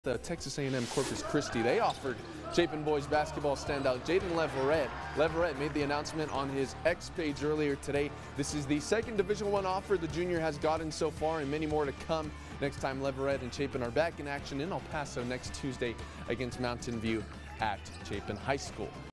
The Texas A&M Corpus Christi, they offered Chapin boys basketball standout Jayden Leverett. Leverett made the announcement on his X page earlier today. This is the second Division I offer the junior has gotten so far, and many more to come. Next time Leverett and Chapin are back in action in El Paso next Tuesday against Mountain View at Chapin High School.